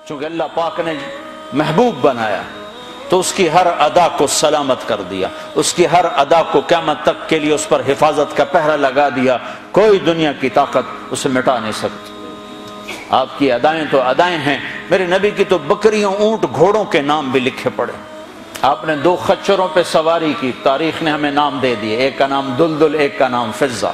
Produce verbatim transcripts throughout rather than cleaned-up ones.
چونکہ اللہ پاک نے محبوب بنایا تو اس کی ہر ادا کو سلامت کر دیا، اس کی ہر ادا کو قیامت تک کے لیے اس پر حفاظت کا پہرا لگا دیا، کوئی دنیا کی طاقت اسے مٹا نہیں سکتی۔ آپ کی ادائیں تو ادائیں ہیں، میرے نبی کی تو بکریوں، اونٹ، گھوڑوں کے نام بھی لکھے پڑے۔ آپ نے دو خچروں پہ سواری کی، تاریخ نے ہمیں نام دے دیے، ایک کا نام دلدل، ایک کا نام فضہ۔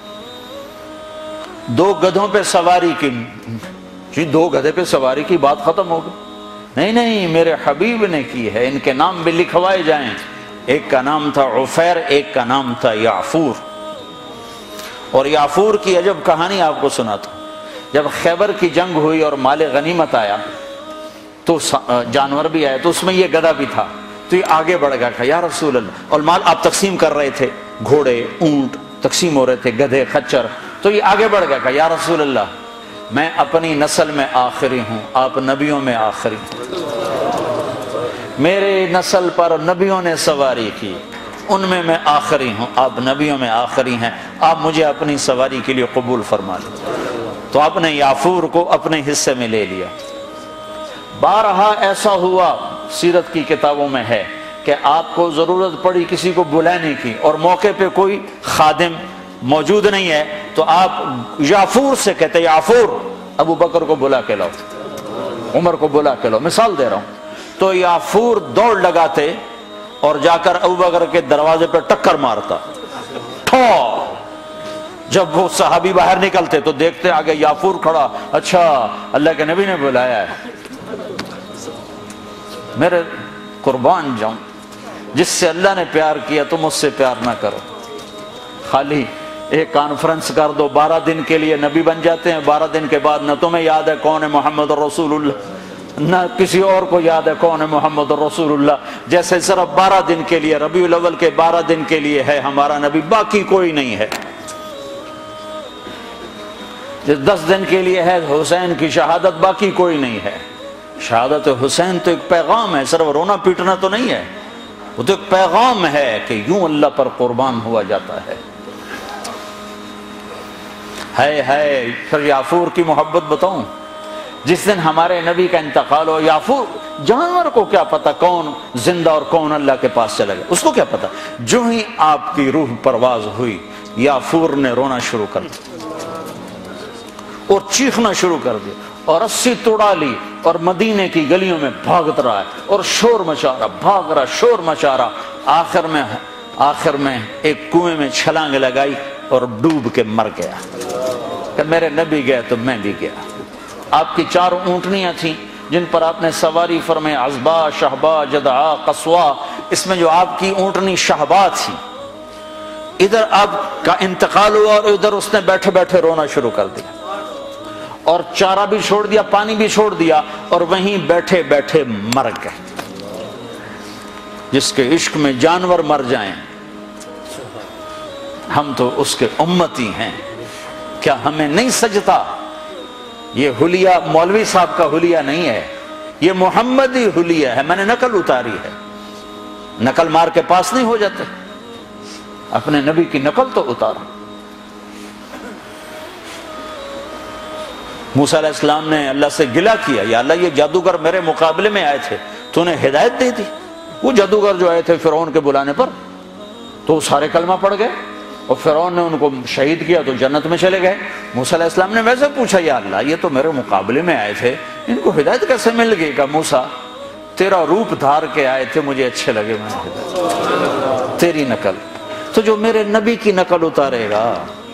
دو گدھوں پہ سواری کی، جی دو گدھے پہ سواری کی بات ختم ہو گئی؟ نہیں نہیں، میرے حبیب نے کی ہے، ان کے نام بھی لکھوائے جائیں۔ ایک کا نام تھا عفیر، ایک کا نام تھا یعفور۔ اور یعفور کی عجب کہانی آپ کو سناتا ہوں۔ جب خیبر کی جنگ ہوئی اور مال غنیمت آیا تو جانور بھی آیا، تو اس میں یہ گدھا بھی تھا، تو یہ آگے بڑھ گیا، کہا یا رسول اللہ، اور مال آپ تقسیم کر رہے تھے، گھوڑے، اونٹ تقسیم ہو رہے تھے، گدھے، خچر، تو یہ آگے بڑھ گیا، کہا یا رسول اللہ، میں اپنی نسل میں آخری ہوں، آپ نبیوں میں آخری ہوں، میرے نسل پر نبیوں نے سواری کی، ان میں میں آخری ہوں، آپ نبیوں میں آخری ہیں، آپ مجھے اپنی سواری کے لیے قبول فرما لیں۔ تو آپ نے یعفور کو اپنے حصے میں لے لیا۔ بارہا ایسا ہوا، سیرت کی کتابوں میں ہے کہ آپ کو ضرورت پڑی کسی کو بلانے کی اور موقع پہ کوئی خادم موجود نہیں ہے، تو آپ یعفور سے کہتے یعفور ابو بکر کو بلا کے لاؤ، عمر کو بلا کے لاؤ، مثال دے رہا ہوں۔ تو یعفور دوڑ لگاتے اور جا کر ابو بکر کے دروازے پہ ٹکر مارتا، ٹھو۔ جب وہ صحابی باہر نکلتے تو دیکھتے آگے یعفور کھڑا، اچھا اللہ کے نبی نے بلایا ہے۔ میرے قربان جاؤں، جس سے اللہ نے پیار کیا تم اس سے پیار نہ کرو۔ خالی ایک کانفرنس کر دو، بارہ دن کے لیے نبی بن جاتے ہیں، بارہ دن کے بعد نہ تمہیں یاد ہے کون ہے محمد رسول اللہ، نہ کسی اور کو یاد ہے کون ہے محمد رسول اللہ۔ جیسے صرف بارہ دن کے لیے، ربیع الاول کے بارہ دن کے لیے ہے ہمارا نبی، باقی کوئی نہیں ہے۔ دس دن کے لیے ہے حسین کی شہادت، باقی کوئی نہیں ہے۔ شہادت حسین تو ایک پیغام ہے، صرف رونا پیٹنا تو نہیں ہے، وہ تو ایک پیغام ہے کہ یوں اللہ پر قربان ہوا جاتا ہے۔ ہے ہے پھر یعفور کی محبت بتاؤں، جس دن ہمارے نبی کا انتقال ہو، یعفور جانور کو کیا پتا کون زندہ اور کون اللہ کے پاس چلا گیا، اس کو کیا پتا، جو ہی آپ کی روح پرواز ہوئی یعفور نے رونا شروع کر دیا اور چیخنا شروع کر دیا اور رسی توڑا لی اور مدینے کی گلیوں میں بھاگت رہا ہے اور شور مچا رہا، بھاگ رہا، شور مچا رہا۔ آخر میں آخر میں ایک کنویں میں چھلانگ لگائی اور ڈوب کے مر گیا کہ میرے نبی گئے تو میں بھی گیا۔ آپ کی چار اونٹنیاں تھیں جن پر آپ نے سواری فرمائی، عزبا، شہبا، جدعا، قصوا۔ اس میں جو آپ کی اونٹنی شہبا تھی، ادھر آپ کا انتقال ہوا اور ادھر اس نے بیٹھے بیٹھے رونا شروع کر دیا اور چارہ بھی چھوڑ دیا، پانی بھی چھوڑ دیا اور وہیں بیٹھے بیٹھے مر گئے۔ جس کے عشق میں جانور مر جائیں، ہم تو اس کے امتی ہیں، کیا ہمیں نہیں سجتا؟ یہ حلیہ مولوی صاحب کا حلیہ نہیں ہے، یہ محمدی حلیہ ہے، میں نے نقل اتاری ہے۔ نقل مار کے پاس نہیں ہو جاتے، اپنے نبی کی نقل تو اتارا۔ موسیٰ علیہ السلام نے اللہ سے گلہ کیا، یا اللہ یہ جادوگر میرے مقابلے میں آئے تھے، تو انہیں ہدایت دے دی۔ وہ جادوگر جو آئے تھے فرعون کے بلانے پر، تو سارے کلمہ پڑھ گئے اور فرعون نے ان کو شہید کیا تو جنت میں چلے گئے۔ موسیٰ علیہ السلام نے ویسے پوچھا، یا اللہ یہ تو میرے مقابلے میں آئے تھے، ان کو ہدایت کیسے مل گئی؟ کہ موسیٰ تیرا روپ دھار کے آئے تھے، مجھے اچھے لگے، میں نے ہدایت تیری نقل۔ تو جو میرے نبی کی نقل اتارے گا